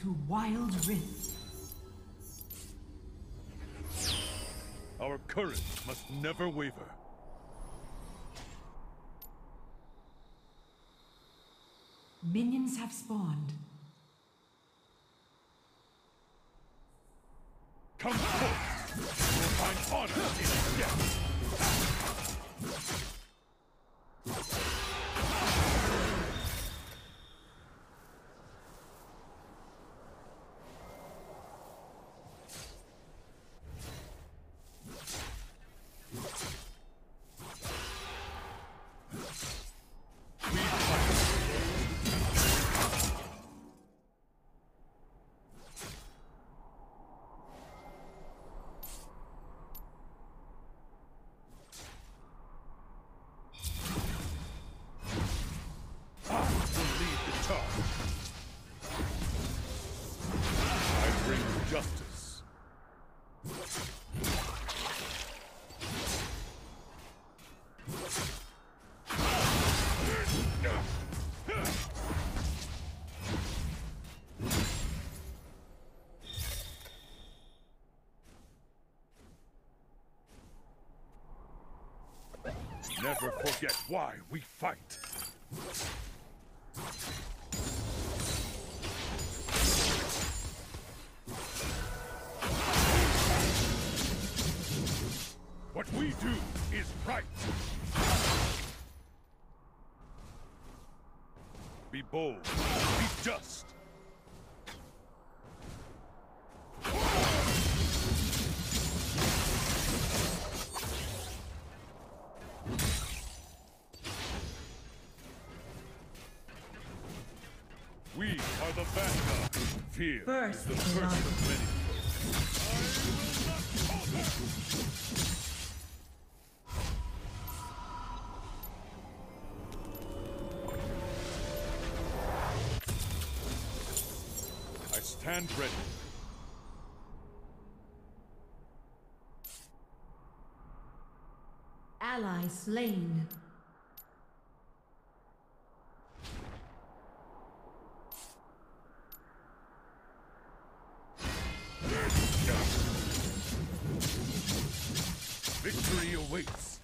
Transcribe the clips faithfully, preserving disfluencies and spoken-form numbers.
to Wild Rift. Our courage must never waver. Minions have spawned. Come forth! You will find honor in death! Justice. Never forget why we fight. What we do is right. Be bold, be just. We are the vanguard. Fear First is the first of many. I will not falter. Stand ready. Ally slain. Victory awaits.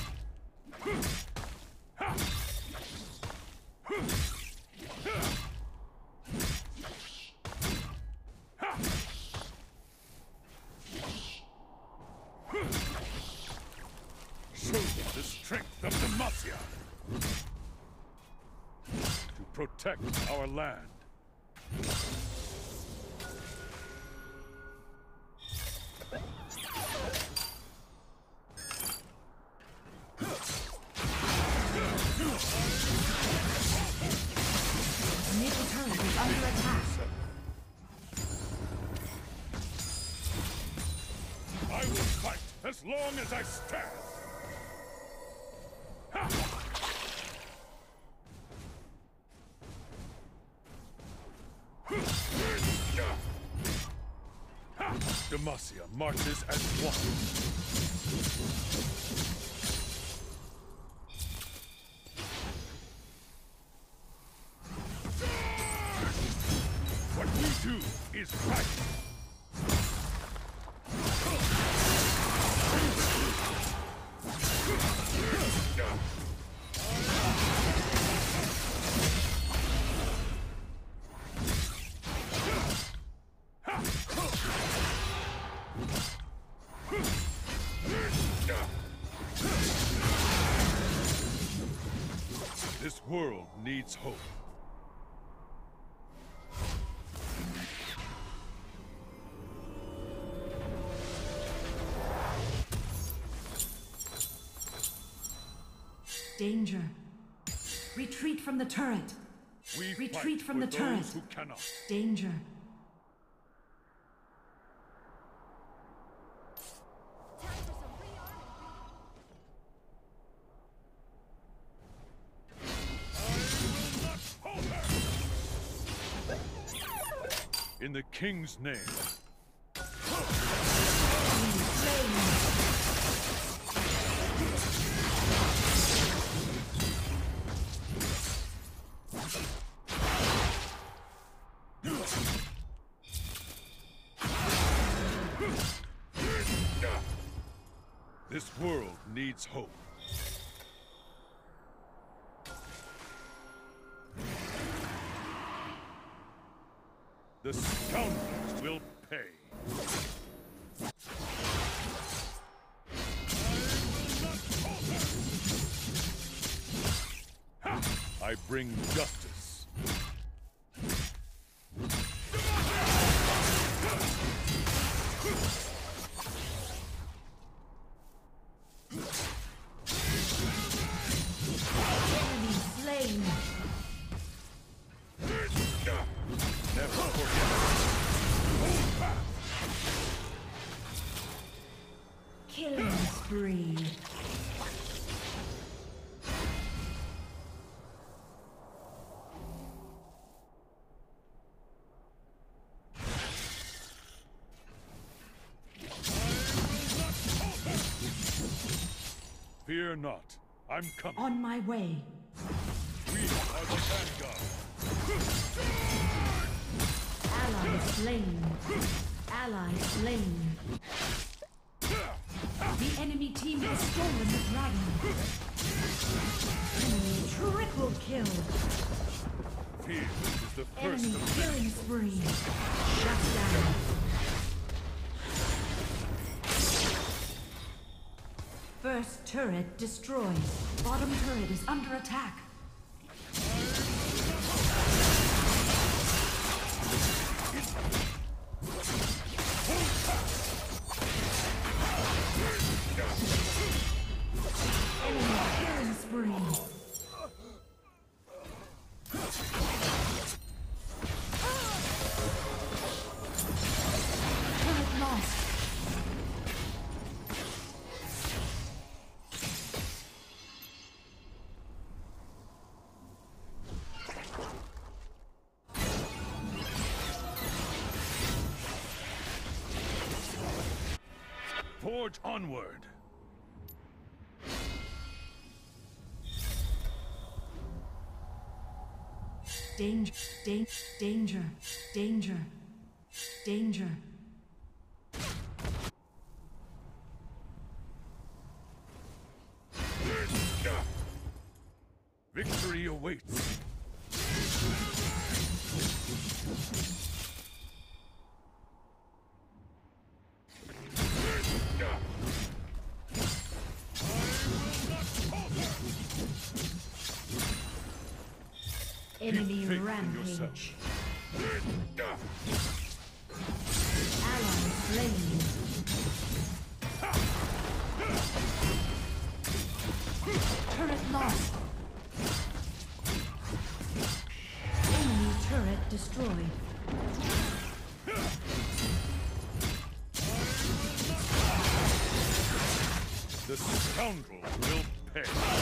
Show them the strength of Demacia to protect our land. Middle turret is under attack. I will fight as long as I stand. Ha! Demacia marches as one. What we do is right. This world needs hope. Danger. Retreat from the turret. We Retreat fight from for the turret. those who cannot. Danger. In the King's name. This world needs hope. The scoundrels will pay. I bring justice. Enemy slain. Never forget. Killing spree. Fear not. I'm coming. On my way. We are the vanguard. Ally slain. Ally slain. The enemy team has stolen the dragon. Enemy triple kill. Fear is the first Enemy of killing spree. Shut down. First turret destroyed. Bottom turret is under attack. Enemy killing spree. Turret lost. Forge onward. Danger, danger, danger, danger, danger. Victory awaits. Enemy faith in rampage. yourself. Ally slain. Turret lost. Enemy turret destroyed. The scoundrel will pay.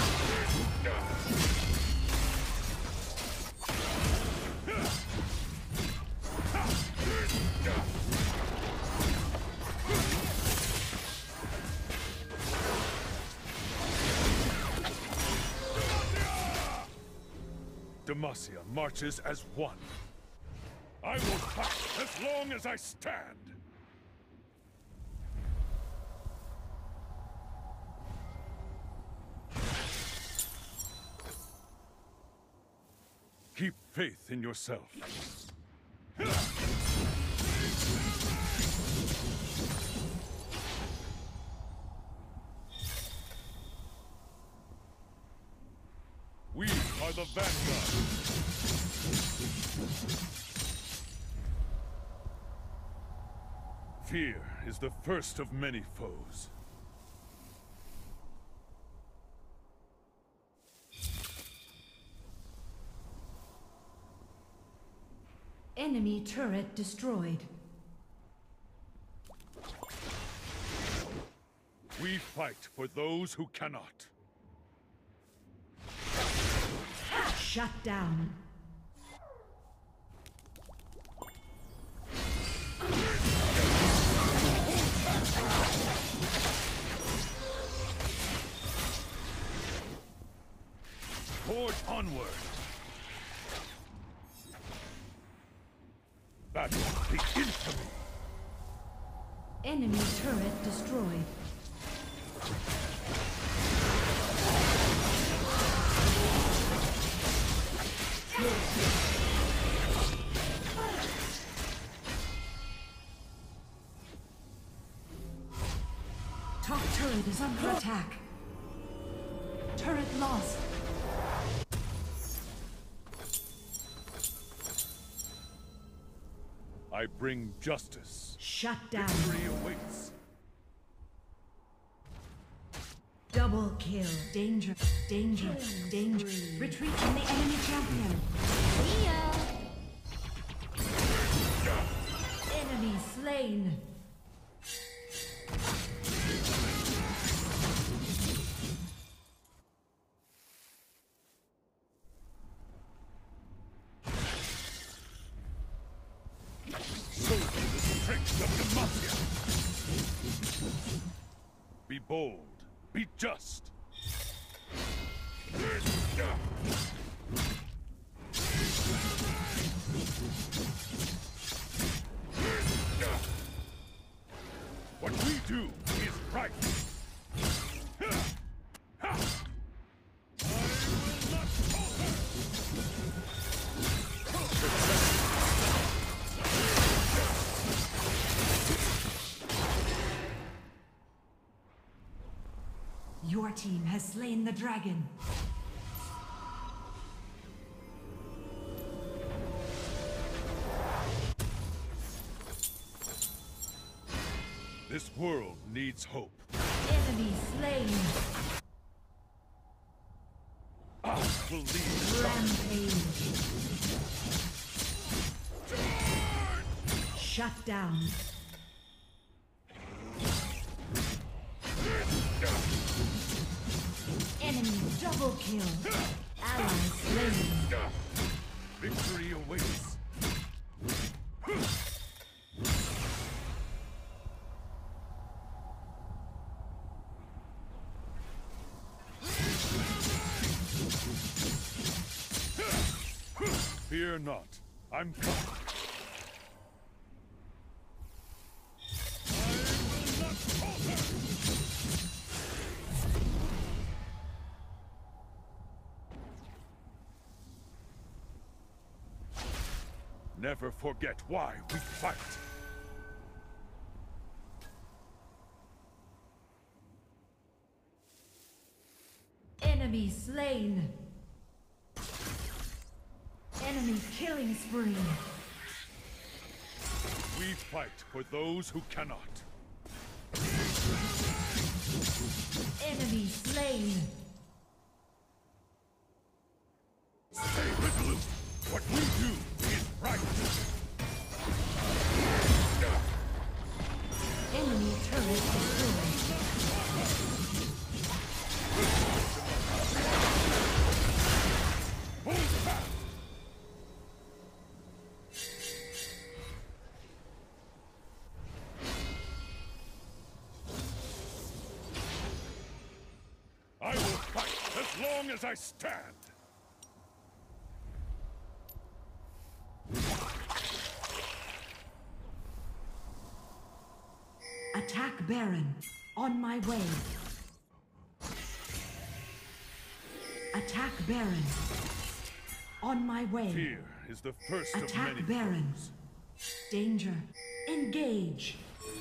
Demacia marches as one. I will fight as long as I stand. Keep faith in yourself. We are the vanguard. Fear is the first of many foes. Enemy turret destroyed. We fight for those who cannot. Shut down. Forge onward. Battle the infamy. Enemy turret destroyed. turret is under attack. Turret lost. I bring justice. Shut down. Victory awaits. Double kill. Danger. Danger. Danger. Retreat from the enemy champion. Leo. Enemy slain. Show me the strength of Demacia. Be bold. Be just. What we do is right. I will not falter. Your team has slain the dragon. This world needs hope. Enemy slain. I will lead the Rampage. Shut down. Enemy double kill. Ally slain. victory awaits. Fear not, I'm coming. I will not falter! Never forget why we fight. Enemy slain. Enemy killing spree. We fight for those who cannot. Enemy slain. Stay resolute. What we do is right. Enemy turret destroyed. Hold back. I will fight as long as I stand. Attack Baron. On my way. Attack Baron. On my way. Fear is the first Attack of many Baron. foes. Danger. Engage.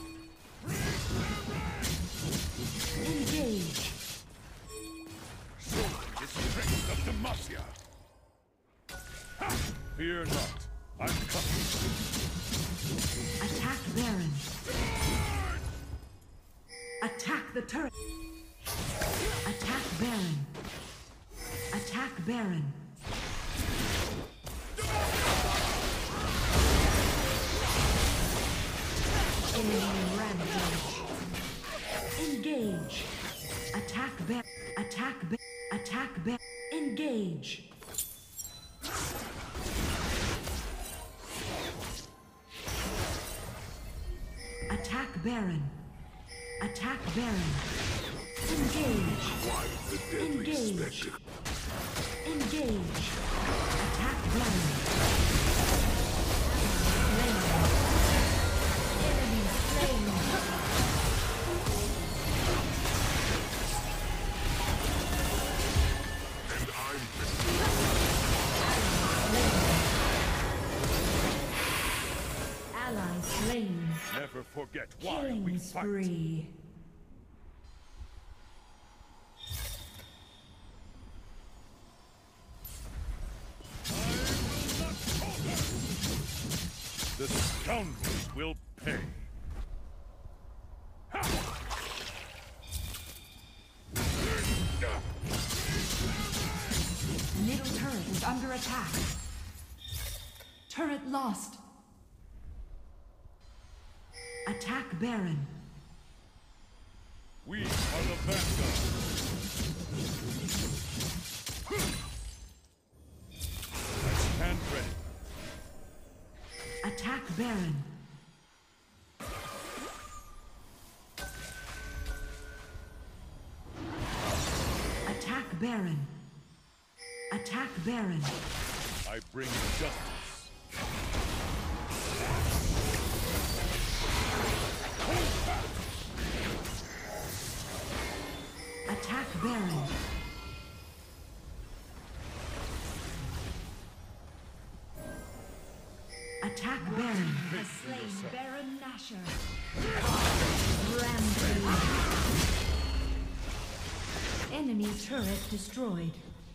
Engage. Show me the strength of Demacia. Ha! Fear not, I'm coming. Attack Baron. Attack the turret. Attack Baron. Attack Baron. Enemy rampage. Engage. Attack Baron. Attack Baron. Attack Baron. Engage. Attack Baron. Attack Baron. Engage. Engage. Engage. Attack Baron. Slain. Enemy slain. And I'm Ally slain. Never forget why we Killing fight. spree. The scoundrels will pay. Middle turret is under attack. Turret lost. Attack Baron. We are the vanguard. I stand ready. Attack Baron. Attack Baron. Attack Baron. I bring justice. Attack Baron. Attack Baron. Has slain Baron Nashor. Rampage. Enemy turret destroyed.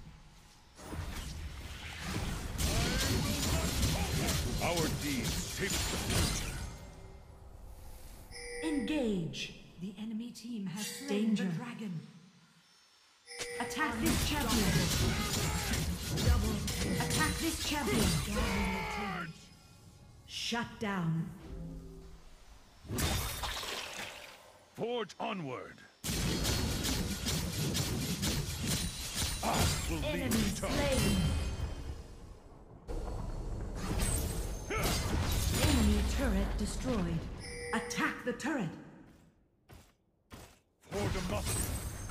Our deeds shape the future. Engage. The enemy team has slain Danger. the dragon. Attack this champion. Double. Attack this champion. Shut down. Forge onward. I will lead Enemy the charge. slain. Enemy turret destroyed. Attack the turret. For the muscle.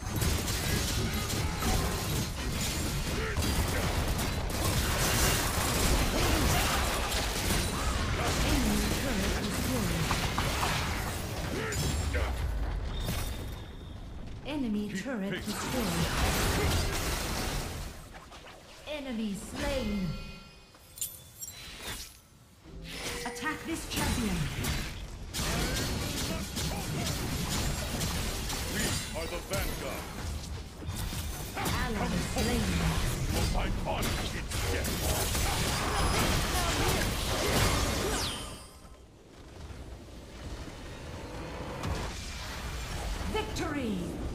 Enemy turret destroyed. Enemy turret destroyed. Enemy slain. Attack this champion. We are the vanguard. Ally slain. Will find honor its death. Victory!